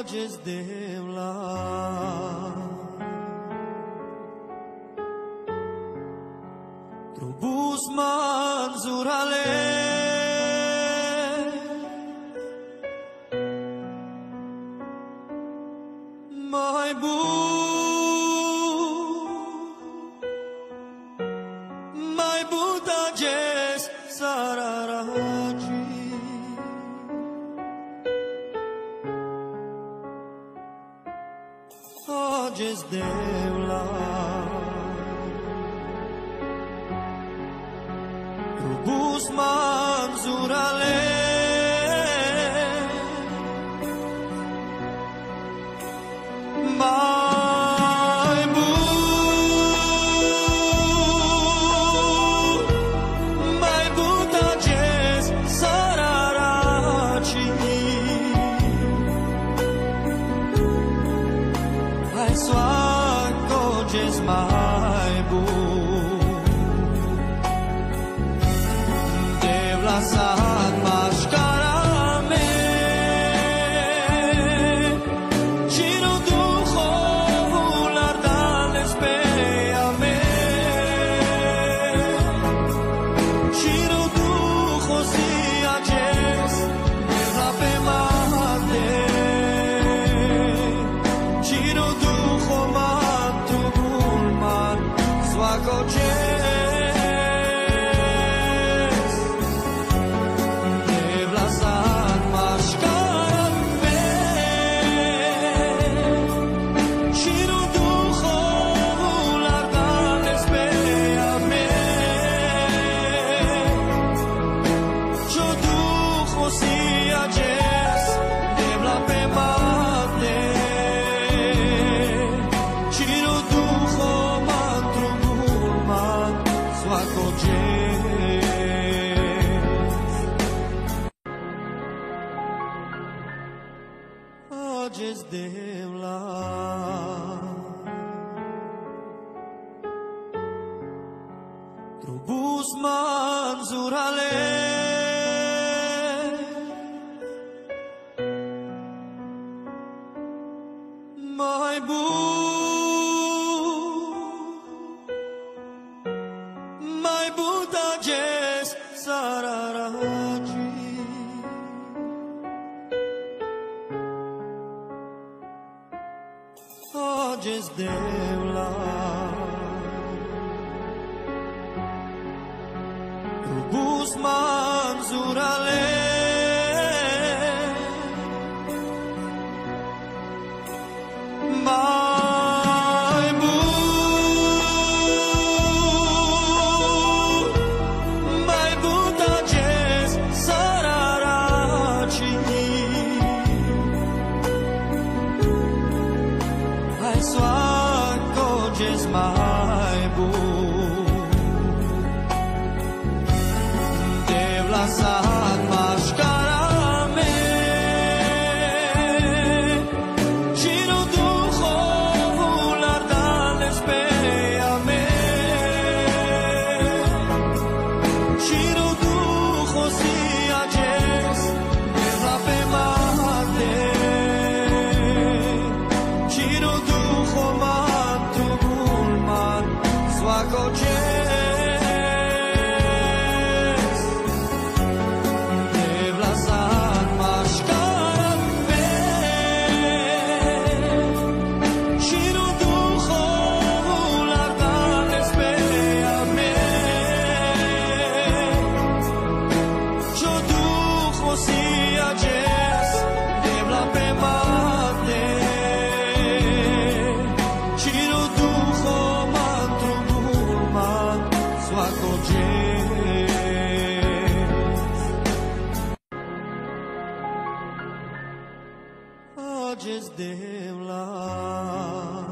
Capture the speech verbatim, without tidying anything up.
Hojes devla Trubus manzurale Mai bun Mai butages sararaji Hojes devla Trubus manzurale Mai bun Mai butages sararaci Hai soacoges mai bun Devla sat mașcarame Ciro duhovul ardales pe ame Ciro duho si ages Devla pe mate Ciro duho matu gulman Soacoges Devla sat mașcarame Ciro duhovul ardales pe ame Cio duho si ages Devla pe mate Ciro duho mantru gulman Soacoges Hojes devla Trubus manzurale Mai bun Mai butages sararaji Hojes devla Trubus manzurale Mai bun Mai butages sararaci Hai soacoges mai bun Devla sat mașcarame Ciro duhovul ardales pe ame Ciro duho si ages Devla pe mate Ciro duho matu gulman Soacoges Devla sat mașcarame Ciro duhovul ardales pe ame Cio duho si ages Devla pe mate Ciro duho mantru gulman Soacoges Hojes devla